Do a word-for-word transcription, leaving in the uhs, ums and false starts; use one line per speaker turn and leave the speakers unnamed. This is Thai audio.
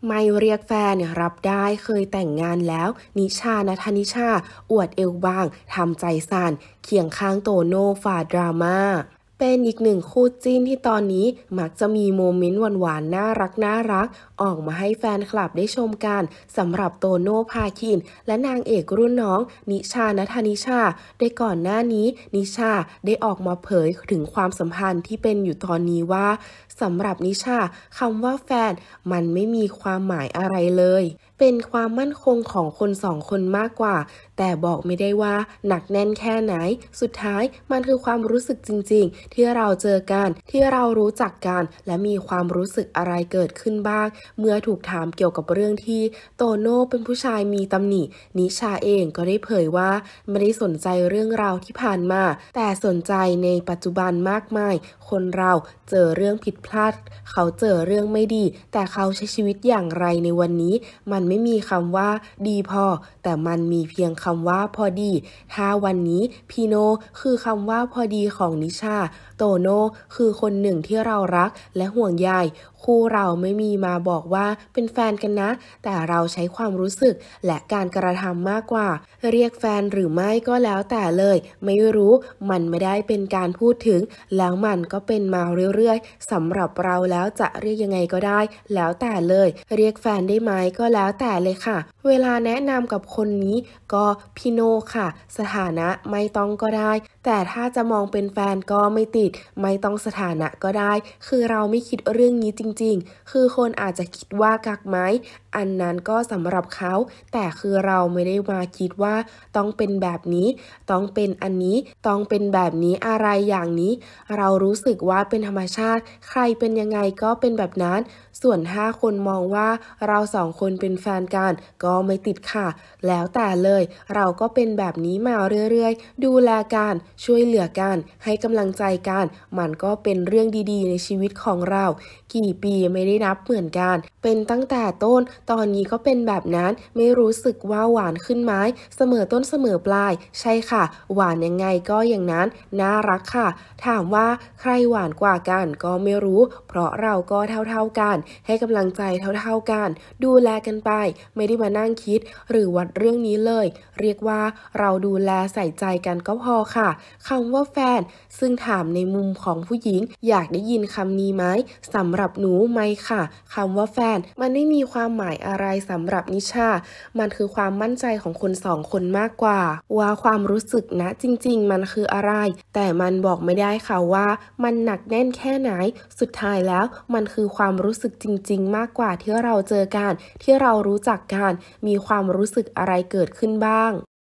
ไม่เรียกแฟนเนี่ยรับได้เคยแต่งงานแล้วนิชาณัฐนิชาอวดเอวบางทำใจสั่นเคียงข้างโตโน่ฝ่าดราม่าเป็นอีกหนึ่งคู่จิ้นที่ตอนนี้มักจะมีโมเมนต์หวานๆน่ารักน่ารักออกมาให้แฟนคลับได้ชมกันสำหรับโตโน่พาคินและนางเอกรุ่นน้องนิชาณัฐนิชาได้ก่อนหน้านี้นิชาได้ออกมาเผยถึงความสัมพันธ์ที่เป็นอยู่ตอนนี้ว่าสำหรับนิชาคำว่าแฟนมันไม่มีความหมายอะไรเลยเป็นความมั่นคงของคนสองคนมากกว่าแต่บอกไม่ได้ว่าหนักแน่นแค่ไหนสุดท้ายมันคือความรู้สึกจริงๆที่เราเจอกันที่เรารู้จักกันและมีความรู้สึกอะไรเกิดขึ้นบ้างเมื่อถูกถามเกี่ยวกับเรื่องที่โตโน่เป็นผู้ชายมีตำหนินิชาเองก็ได้เผยว่าไม่ได้สนใจเรื่องราวที่ผ่านมาแต่สนใจในปัจจุบันมากมายคนเราเจอเรื่องผิดพลาดเขาเจอเรื่องไม่ดีแต่เขาใช้ชีวิตอย่างไรในวันนี้มันไม่มีคำว่าดีพอแต่มันมีเพียงคำว่าพอดีถ้าวันนี้พี่โนคือคำว่าพอดีของนิชาโตโน่คือคนหนึ่งที่เรารักและห่วงใยคู่เราไม่มีมาบอกว่าเป็นแฟนกันนะแต่เราใช้ความรู้สึกและการกระทำมากกว่าเรียกแฟนหรือไม่ก็แล้วแต่เลยไม่รู้มันไม่ได้เป็นการพูดถึงแล้วมันก็เป็นมาเรื่อยๆสำหรับเราแล้วจะเรียกยังไงก็ได้แล้วแต่เลยเรียกแฟนได้ไหมก็แล้วแต่เลยค่ะเวลาแนะนำกับคนนี้ก็พี่โนค่ะสถานะไม่ต้องก็ได้แต่ถ้าจะมองเป็นแฟนก็ไม่ติดไม่ต้องสถานะก็ได้คือเราไม่คิดเรื่องนี้จริงๆคือคนอาจจะคิดว่ากักไหมอันนั้นก็สำหรับเขาแต่คือเราไม่ได้มาคิดว่าต้องเป็นแบบนี้ต้องเป็นอันนี้ต้องเป็นแบบนี้อะไรอย่างนี้เรารู้สึกว่าเป็นธรรมชาติใครเป็นยังไงก็เป็นแบบนั้นส่วนถ้าคนมองว่าเราสองคนเป็นแฟนกันก็ไม่ติดค่ะแล้วแต่เลยเราก็เป็นแบบนี้มาเรื่อยๆดูแลกันช่วยเหลือกันให้กำลังใจกันมันก็เป็นเรื่องดีๆในชีวิตของเรากี่ปีไม่ได้นับเหมือนกันเป็นตั้งแต่ต้นตอนนี้ก็เป็นแบบนั้นไม่รู้สึกว่าหวานขึ้นไหมเสมอต้นเสมอปลายใช่ค่ะหวานยังไงก็อย่างนั้นน่ารักค่ะถามว่าใครหวานกว่ากันก็ไม่รู้เพราะเราก็เท่าๆกันให้กำลังใจเท่าๆกันดูแลกันไปไม่ได้มานั่งคิดหรือวัดเรื่องนี้เลยเรียกว่าเราดูแลใส่ใจกันก็พอค่ะคำว่าแฟนซึ่งถามในมุมของผู้หญิงอยากได้ยินคำนี้ไหมสำหรับหนูไหมค่ะคำว่าแฟนมันไม่มีความหมายอะไรสำหรับนิชามันคือความมั่นใจของคนสองคนมากกว่าว่าความรู้สึกนะจริงๆมันคืออะไรแต่มันบอกไม่ได้ค่ะว่ามันหนักแน่นแค่ไหนสุดท้ายแล้วมันคือความรู้สึกจริงๆมากกว่าที่เราเจอกันที่เรารู้จักกันมีความรู้สึกอะไรเกิดขึ้นบ้าง